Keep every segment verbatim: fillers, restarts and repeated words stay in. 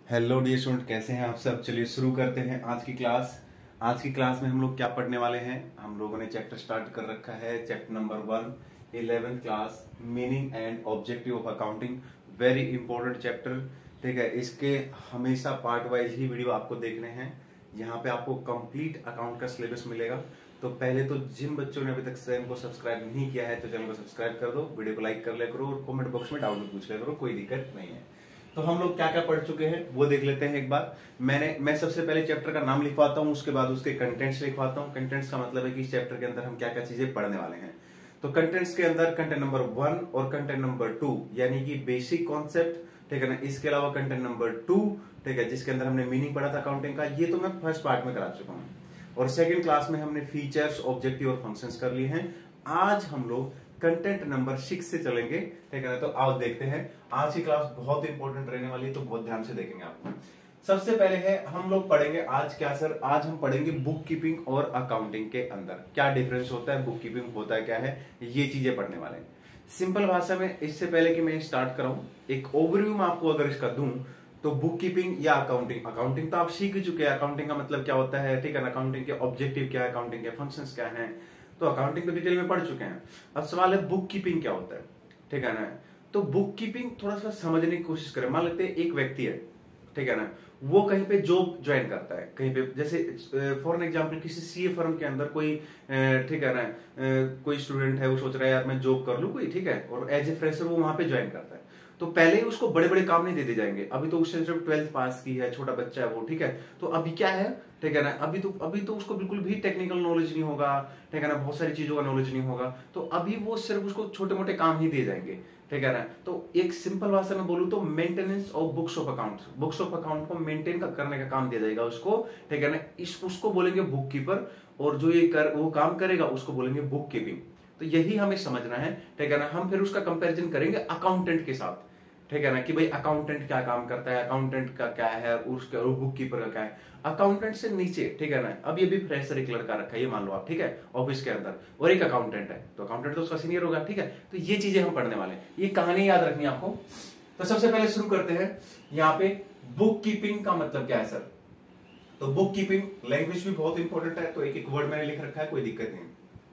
Hello dear student, कैसे हैं आप सब। चलिए शुरू करते हैं आज की क्लास। आज की क्लास में हम लोग क्या पढ़ने वाले हैं। हम लोगों ने चैप्टर स्टार्ट कर रखा है, chapter number one, eleventh class, meaning and objective of accounting. Very important chapter, ठीक है। इसके हमेशा पार्ट वाइज ही वीडियो आपको देखने हैं। यहाँ पे आपको कंप्लीट अकाउंट का सिलेबस मिलेगा। तो पहले तो जिन बच्चों ने अभी तक चैनल को सब्सक्राइब नहीं किया है तो चैनल को सब्सक्राइब कर दो, वीडियो को लाइक कर लिया करो और कमेंट बॉक्स में डाउट पूछ लिया करो, कोई दिक्कत नहीं है। तो हम लोग क्या क्या पढ़ चुके हैं वो देख लेते हैं एक बार। मैंने मैं सबसे पहले चैप्टर का नाम लिखवाता हूँ, उसके बाद उसके कंटेंट्स लिखवाता हूँ। कंटेंट्स का मतलब है कि इस चैप्टर के अंदर हम क्या क्या चीजें पढ़ने वाले हैं। तो कंटेंट्स के अंदर कंटेंट नंबर वन और कंटेंट नंबर टू यानी कि बेसिक कॉन्सेप्ट, ठीक है ना। इसके अलावा कंटेंट नंबर टू, ठीक है, जिसके अंदर हमने मीनिंग पढ़ा था अकाउंटिंग का, ये तो मैं फर्स्ट पार्ट में करा चुका हूँ। और सेकेंड क्लास में हमने फीचर्स, ऑब्जेक्टिव और फंक्शंस कर लिए हैं। आज हम लोग कंटेंट नंबर सिक्स से चलेंगे, ठीक है। तो आओ देखते हैं। आज की क्लास बहुत इंपॉर्टेंट रहने वाली है, तो बहुत ध्यान से देखेंगे आपको। सबसे पहले है हम लोग पढ़ेंगे आज क्या सर, आज हम पढ़ेंगे बुक कीपिंग और अकाउंटिंग के अंदर क्या डिफरेंस होता है, बुक कीपिंग होता है क्या है, ये चीजें पढ़ने वाले हैं सिंपल भाषा में। इससे पहले कि मैं स्टार्ट कराऊं, एक ओवरव्यू में आपको अगर इसका दूं तो बुक कीपिंग या अकाउंटिंग, अकाउंटिंग तो आप सीख ही चुके हैं। अकाउंटिंग का मतलब क्या होता है, ठीक है ना। अकाउंटिंग के ऑब्जेक्टिव क्या है, अकाउंटिंग के फंक्शंस क्या हैं, तो अकाउंटिंग तो डिटेल में पढ़ चुके हैं। अब सवाल है बुक कीपिंग क्या होता है, ठीक है ना। तो बुक कीपिंग थोड़ा सा समझने की कोशिश करें। मान लेते हैं एक व्यक्ति है, ठीक है ना, वो कहीं पे जॉब ज्वाइन करता है कहीं पे, जैसे फॉर एन एग्जांपल किसी सीए फर्म के अंदर कोई, ठीक है ना, कोई स्टूडेंट है, वो सोच रहा है यार मैं जॉब कर लूं कोई, ठीक है, और एज ए फ्रेशर वो वहां पे ज्वाइन करता है। तो पहले ही उसको बड़े बड़े काम नहीं दे दिए जाएंगे। अभी तो उसने सिर्फ ट्वेल्थ पास की है, छोटा बच्चा है वो, ठीक है। तो अभी क्या है, ठीक है ना, अभी तो अभी तो उसको बिल्कुल भी टेक्निकल नॉलेज नहीं होगा, ठीक है ना, बहुत सारी चीजों का नॉलेज नहीं होगा। तो अभी वो सिर्फ उसको छोटे मोटे काम ही दिए जाएंगे, ठीक है ना। तो एक सिंपल भाषा में बोलूं तो maintenance of books of account, books of account को मेंटेन करने का काम दिया जाएगा उसको, ठीक है ना। इस उसको बोलेंगे बुक कीपर, और जो ये कर वो काम करेगा उसको बोलेंगे बुक कीपिंग। तो यही हमें समझना है, ठीक है ना। हम फिर उसका कंपैरिजन करेंगे अकाउंटेंट के साथ, ठीक है ना, कि भाई अकाउंटेंट क्या काम करता है, अकाउंटेंट का क्या है, उसके और बुक कीपर का क्या है। अकाउंटेंट से नीचे, ठीक है ना, अब ये भी फ्रेशर एक लड़का रखा है, ये मान लो आप, ठीक है, ऑफिस के अंदर, और एक अकाउंटेंट है, तो अकाउंटेंट तो उसका सीनियर होगा, ठीक है। तो ये चीजें हम पढ़ने वाले हैं, ये कहानी याद रखनी है आपको। तो सबसे पहले शुरू करते हैं यहाँ पे, बुक कीपिंग का मतलब क्या है सर। तो बुक कीपिंग लैंग्वेज भी बहुत इंपॉर्टेंट है, तो एक एक वर्ड मैंने लिख रखा है, कोई दिक्कत नहीं।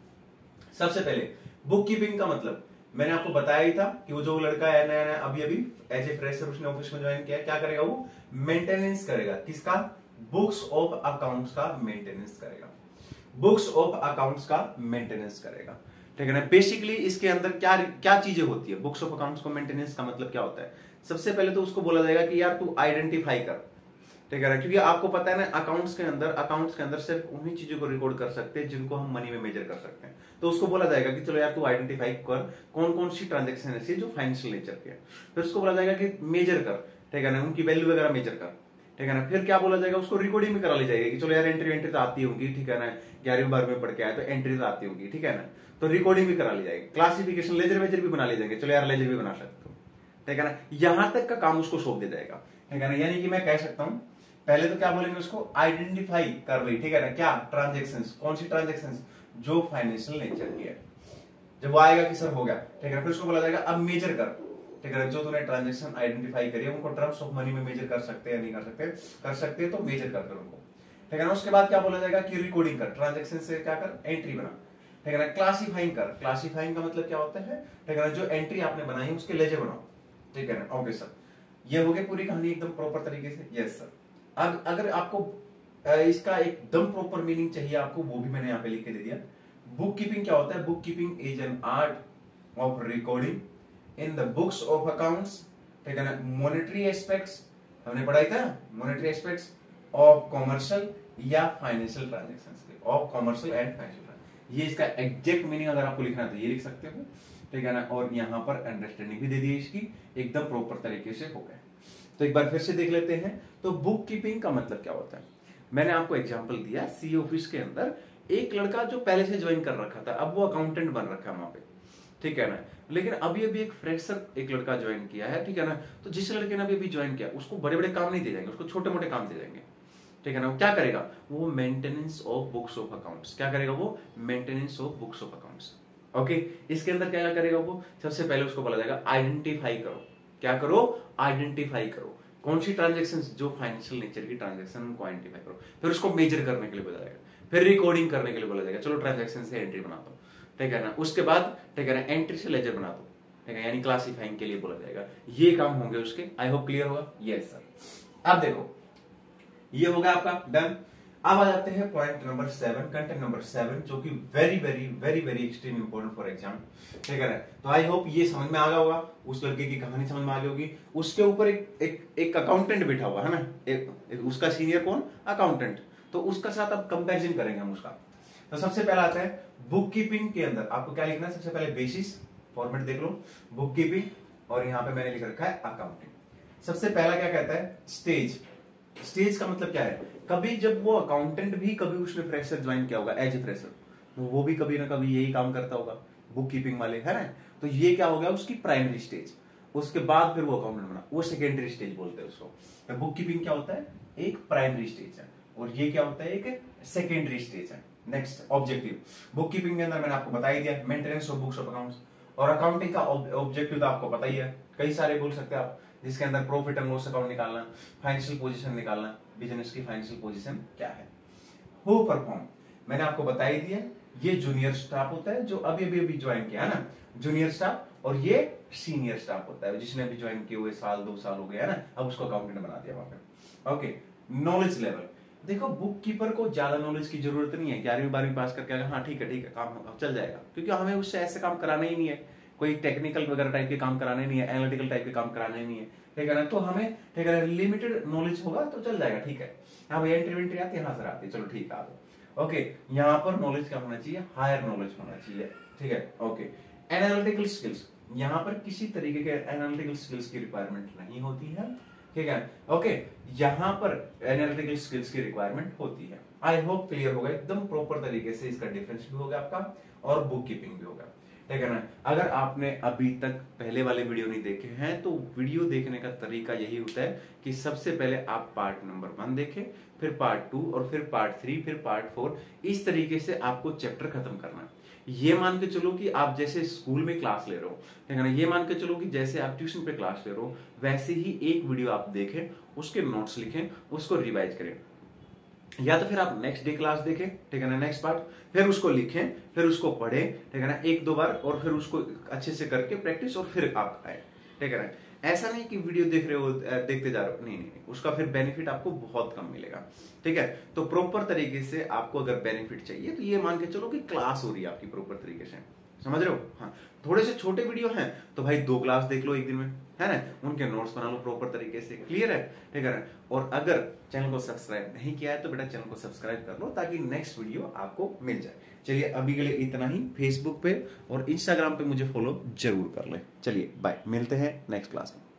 सबसे पहले बुक कीपिंग का मतलब मैंने आपको बताया ही था कि वो जो लड़का है नया नया अभी अभी एज ए फ्रेशर उसने ऑफिस में ज्वाइन किया, क्या करेगा वो, मेंटेनेंस करेगा। किसका, बुक्स ऑफ अकाउंट्स का मेंटेनेंस करेगा, बुक्स ऑफ अकाउंट्स का मेंटेनेंस करेगा, ठीक है ना। बेसिकली इसके अंदर क्या क्या चीजें होती है, बुक्स ऑफ अकाउंट्स को मेंटेनेंस का मतलब क्या होता है। सबसे पहले तो उसको बोला जाएगा कि यार तू आइडेंटिफाई कर, ठीक है ना, क्योंकि आपको पता है ना अकाउंट्स के अंदर अकाउंट्स के अंदर सिर्फ उन्हीं चीजों को रिकॉर्ड कर सकते हैं जिनको हम मनी में मेजर कर सकते हैं। तो उसको बोला जाएगा कि चलो यार तू आइडेंटिफाई कर कौन कौन सी ट्रांजेक्शन ऐसी जो फाइनेंशियल नेचर की है। फिर उसको बोला जाएगा कि मेजर कर, ठीक है ना, उनकी वैल्यू वगैरह मेजर कर, ठीक है ना। फिर क्या बोला जाएगा, उसको रिकॉर्डिंग भी करा ली जाएगी कि चलो यार एंट्री एंट्री तो आती होंगी, ठीक है ना, ग्यारहवीं बारहवीं में पढ़ के आए तो एंट्री तो आती होंगी, ठीक है ना। तो रिकॉर्डिंग भी करा ली जाएगी, क्लासिफिकेशन लेजर वेजर भी बना ली जाएंगे, चलो यार लेजर भी बना सकते हो, ठीक है ना। यहां तक का काम उसको सौंप दिया जाएगा, ठीक है ना। यानी कि मैं कह सकता हूं पहले तो क्या बोलेंगे उसको, आइडेंटिफाई कर रही, ठीक है ना, क्या ट्रांजेक्शंस, कौन सी ट्रांजेक्शंस जो फाइनेंशियल नेचर की है। जब वो आएगा कि सर हो गया, ठीक है, फिर उसको बोला जाएगा अब मेजर कर, ठीक है, जो तूने ट्रांजेक्शन आइडेंटिफाई करी है उनको टर्म्स ऑफ मनी में मेजर कर सकते हैं या नहीं कर सकते, कर सकते हैं तो मेजर कर कर उनको, ठीक है ना। उसके बाद क्या बोला जाएगा कि रिकॉर्डिंग कर, ट्रांजेक्शन से क्या कर, एंट्री बना, ठीक है ना। क्लासिफाइंग कर, क्लासिफाइंग का मतलब क्या होता है, ठीक है ना, जो एंट्री आपने बनाई है उसके लेजर बनाओ, ठीक है ना। ओके सर, ये हो गई पूरी कहानी एकदम प्रॉपर तरीके से, यस सर। अब अगर आपको इसका एकदम प्रॉपर मीनिंग चाहिए आपको, वो भी मैंने यहाँ पे लिख के दे दिया। बुक कीपिंग क्या होता है, book keeping is an art of recording in the books of accounts, ठीक है ना, मॉनेटरी एस्पेक्ट्स, हमने पढ़ा था मॉनेटरी एस्पेक्ट्स ऑफ कॉमर्शियल या फाइनेंशियल ट्रांजेक्शंस के, ऑफ कॉमर्शियल एंड फाइनेंशियल। ये इसका एग्जैक्ट मीनिंग अगर आपको लिखना है तो ये लिख सकते हो, ठीक है ना। और यहाँ पर अंडरस्टैंडिंग भी दे दी इसकी, एकदम प्रॉपर तरीके से हो गए। तो एक बार फिर से देख लेते हैं, तो बुक कीपिंग का मतलब क्या होता है। मैंने आपको एग्जांपल दिया, सी ऑफिस के अंदर एक लड़का जो पहले से ज्वाइन कर रखा था, अब वो अकाउंटेंट बन रखा है वहां पे, ठीक है ना। लेकिन अभी अभी एक फ्रेशर एक लड़का ज्वाइन किया है, ठीक है ना। तो जिस लड़के ने अभी अभी ज्वाइन किया उसको बड़े बड़े काम नहीं दे जाएंगे, उसको छोटे मोटे काम दे जाएंगे, ठीक है ना। क्या करेगा वो, maintenance of books of accounts, क्या करेगा वो, maintenance of books of accounts. Okay, इसके अंदर क्या करेगा वो, सबसे पहले उसको बोला जाएगा आइडेंटिफाई करो, क्या करो, आइडेंटिफाई करो कौन सी ट्रांजेक्शन जो फाइनेंशियल नेचर की ट्रांजेक्शन को आइडेंटिफाई करो, फिर उसको मेजर करने के लिए बोला जाएगा, फिर रिकॉर्डिंग करने के लिए बोला जाएगा, चलो ट्रांजेक्शन से एंट्री बना दो, ठीक है ना। उसके बाद ठीक है ना एंट्री से लेजर बना दो, ठीक है, यानी क्लासिफाइंग के लिए बोला जाएगा। ये काम होंगे उसके। आई होप क्लियर होगा। Yes sir. अब देखो ये होगा आपका डन। अब आ जाते हैं point number seven, content number seven, जो कि very very very very extreme important for exam, ठीक है ना। तो आई होप ये समझ में आ गया होगा, उस लड़के की कहानी समझ में आ गई होगी। उसके ऊपर एक एक एक अकाउंटेंट बैठा हुआ है ना, एक, एक उसका सीनियर कौन, अकाउंटेंट। तो उसका साथ अब कंपैरिजन करेंगे हम उसका। तो सबसे पहला आता है बुक कीपिंग के अंदर आपको क्या लिखना है, सबसे पहले बेसिस फॉर्मेट देख लो, बुक कीपिंग, और यहां पे मैंने लिख रखा है अकाउंटिंग। सबसे पहला क्या कहता है, स्टेज। स्टेज का मतलब क्या है, कभी जब वो अकाउंटेंट भी कभी उसने फ्रेशर ज्वाइन किया होगा एज ए फ्रेशर, तो वो भी कभी ना कभी यही काम करता होगा, बुक कीपिंग वाले, है ना। तो ये क्या हो गया उसकी प्राइमरी स्टेज। उसके बाद फिर वो अकाउंटेंट बना, वो सेकेंडरी स्टेज बोलते हैं उसको। तो बुक कीपिंग क्या होता है, एक प्राइमरी स्टेज है, और ये क्या होता है, एक सेकेंडरी स्टेज है। नेक्स्ट ऑब्जेक्टिव, बुक कीपिंग के अंदर मैंने आपको बता ही दिया, maintenance of books of accounts. और अकाउंटिंग का ऑब्जेक्टिव तो आपको पता ही है, कई सारे बोल सकते हैं आप, जिसके अंदर प्रॉफिट एंड लॉस अकाउंट निकालना, फाइनेंशियल पोजीशन निकालना, बिजनेस की फाइनेंशियल पोजीशन क्या है। हु परफॉर्म, मैंने आपको बता ही दिया, ये जूनियर स्टाफ होता है जो अभी अभी अभी ज्वाइन किया है ना, जूनियर स्टाफ, और ये सीनियर स्टाफ होता है जिसने अभी ज्वाइन किए हुए साल दो साल हो गया है ना, अब उसको अकाउंटेंट बना दिया वहां पे। ओके, नॉलेज लेवल, देखो बुक कीपर को ज्यादा नॉलेज की जरूरत नहीं है, ग्यारहवीं बारहवीं पास करके हाँ ठीक है ठीक है काम चल जाएगा, क्योंकि हमें उससे ऐसे काम कराना ही नहीं है, कोई टेक्निकल वगैरह टाइप के काम कराने नहीं है, एनालिटिकल टाइप के काम कराने नहीं है, ठीक है ना। तो हमें ठीक है लिमिटेड नॉलेज होगा तो चल जाएगा, ठीक है। हाँ भैया एंट्री वेंट्री आती है, यहाँ से आती है, चलो ठीक है आ गए। ओके, यहाँ पर नॉलेज क्या होना चाहिए, हायर नॉलेज होना चाहिए, ठीक है। ओके, एनालिटिकल स्किल्स, यहाँ पर किसी तरीके के एनालिटिकल स्किल्स की रिक्वायरमेंट नहीं होती है, ठीक है। ओके, यहाँ पर एनालिटिकल स्किल्स की रिक्वायरमेंट होती है। आई होप क्लियर होगा एकदम प्रॉपर तरीके से, इसका डिफरेंस भी होगा आपका और बुक कीपिंग भी होगा, ठीक है ना। अगर आपने अभी तक पहले वाले वीडियो नहीं देखे हैं तो वीडियो देखने का तरीका यही होता है कि सबसे पहले आप पार्ट नंबर वन देखें, फिर पार्ट टू, और फिर पार्ट थ्री, फिर पार्ट फोर, इस तरीके से आपको चैप्टर खत्म करना है। ये मान के चलो कि आप जैसे स्कूल में क्लास ले रहे हो, ठीक है ना, ये मान के चलो कि जैसे आप ट्यूशन पे क्लास ले रहे हो, वैसे ही एक वीडियो आप देखें, उसके नोट्स लिखें, उसको रिवाइज करें, या तो फिर आप नेक्स्ट डे क्लास देखें, ठीक है ना, नेक्स्ट पार्ट, फिर उसको लिखें, फिर उसको पढ़ें, ठीक है ना, एक दो बार, और फिर उसको अच्छे से करके प्रैक्टिस, और फिर आप आए, ठीक है ना। ऐसा नहीं कि वीडियो देख रहे हो देखते जा रहे हो, नहीं नहीं, उसका फिर बेनिफिट आपको बहुत कम मिलेगा, ठीक है। तो प्रॉपर तरीके से आपको अगर बेनिफिट चाहिए तो ये मान के चलो कि क्लास हो रही है आपकी प्रॉपर तरीके से, समझ रहे हो। हाँ, थोड़े से छोटे वीडियो हैं तो भाई दो क्लास देख लो एक दिन में, है ना, उनके नोट्स बना लो प्रॉपर तरीके से, क्लियर है, ठीक है। और अगर चैनल को सब्सक्राइब नहीं किया है तो बेटा चैनल को सब्सक्राइब कर लो ताकि नेक्स्ट वीडियो आपको मिल जाए। चलिए अभी के लिए इतना ही, फेसबुक पे और इंस्टाग्राम पे मुझे फॉलो जरूर कर ले। चलिए बाय, मिलते हैं नेक्स्ट क्लास में।